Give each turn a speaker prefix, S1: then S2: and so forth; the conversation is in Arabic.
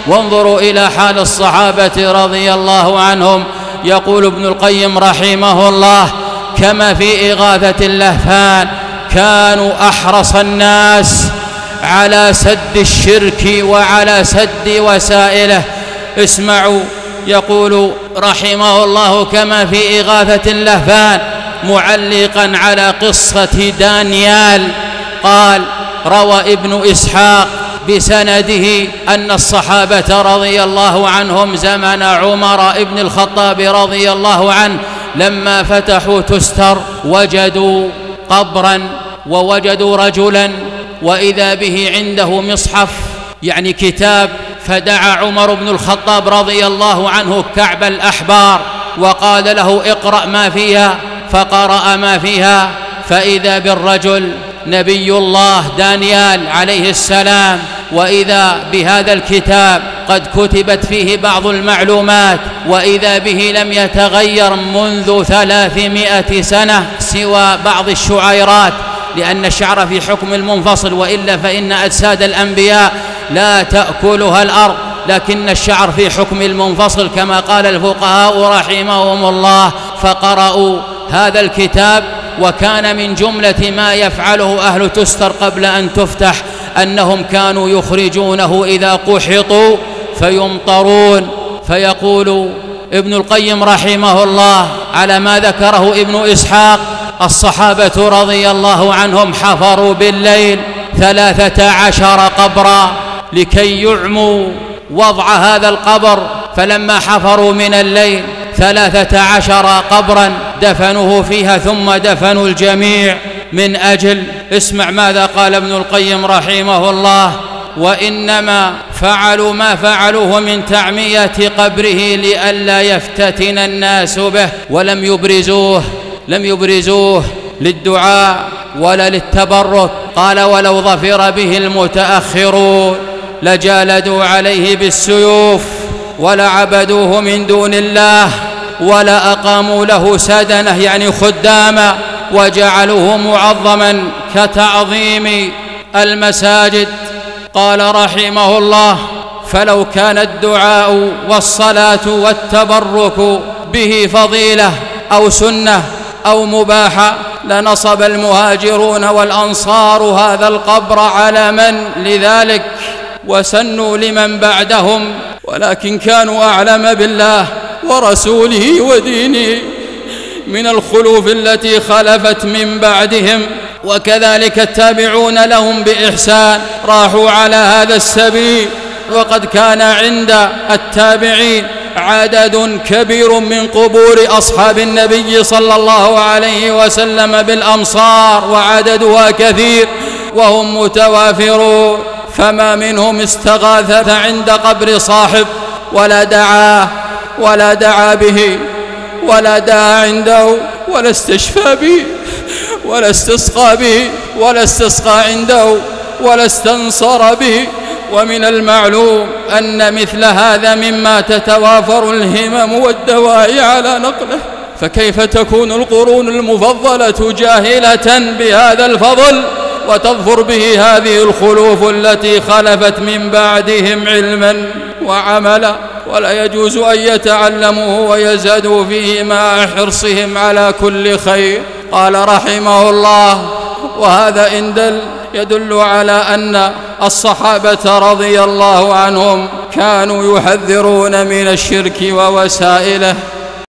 S1: وانظروا إلى حال الصحابة رضي الله عنهم. يقول ابن القيم رحمه الله: كما في إغاثة اللهفان كانوا أحرص الناس على سد الشرك وعلى سد وسائله. اسمعوا، يقول رحمه الله: كما في إغاثة اللهفان، معلقا على قصة دانيال، قال: روى ابن إسحاق بسنده أن الصحابة رضي الله عنهم زمن عمر بن الخطاب رضي الله عنه لما فتحوا تستر وجدوا قبرا ووجدوا رجلا وإذا به عنده مصحف، يعني كتاب، فدعا عمر بن الخطاب رضي الله عنه كعب الأحبار وقال له: اقرأ ما فيها. فقرأ ما فيها، فإذا بالرجل نبي الله دانيال عليه السلام، وإذا بهذا الكتاب قد كتبت فيه بعض المعلومات، وإذا به لم يتغير منذ 300 سنة سوى بعض الشعيرات، لأن الشعر في حكم المنفصل، وإلا فإن أجساد الأنبياء لا تأكلها الأرض، لكن الشعر في حكم المنفصل كما قال الفقهاء رحمهم الله. فقرأوا هذا الكتاب، وكان من جملة ما يفعله أهل تستر قبل أن تفتح أنهم كانوا يخرجونه إذا قحطوا فيمطرون. فيقول ابن القيم رحمه الله على ما ذكره ابن إسحاق: الصحابة رضي الله عنهم حفروا بالليل 13 قبرا لكي يعموا وضع هذا القبر، فلما حفروا من الليل 13 قبرا دفنوه فيها ثم دفنوا الجميع من أجل، اسمع ماذا قال ابن القيم رحمه الله: وإنما فعلوا ما فعلوه من تعمية قبره لئلا يفتتن الناس به، ولم يبرزوه للدعاء ولا للتبرك. قال: ولو ظفر به المتأخرون لجالدوا عليه بالسيوف ولعبدوه من دون الله ولا أقاموا له سدنة، يعني خداما، وجعلوه معظما كتعظيم المساجد. قال رحمه الله: فلو كان الدعاء والصلاة والتبرك به فضيلة أو سنة أو مباحة لنصب المهاجرون والأنصار هذا القبر علما لذلك وسنوا لمن بعدهم، ولكن كانوا أعلم بالله ورسوله ودينه من الخلوف التي خلفت من بعدهم، وكذلك التابعون لهم بإحسان راحوا على هذا السبيل. وقد كان عند التابعين عدد كبير من قبور أصحاب النبي صلى الله عليه وسلم بالأمصار، وعددها كثير وهم متوافرون، فما منهم استغاث عند قبر صاحب ولا دعا به ولا دعا عنده ولا استشفى به ولا استسقى به ولا استسقى عنده ولا استنصر به. ومن المعلوم أن مثل هذا مما تتوافر الهمم والدواعي على نقله، فكيف تكون القرون المفضلة جاهلة بهذا الفضل وتظفر به هذه الخلوف التي خلفت من بعدهم علما وعملا؟ ولا يجوز أن يتعلموه ويزهدوا فيه مع حرصهم على كل خير. قال رحمه الله: وهذا إن يدل على أن الصحابة رضي الله عنهم كانوا يحذرون من الشرك ووسائله.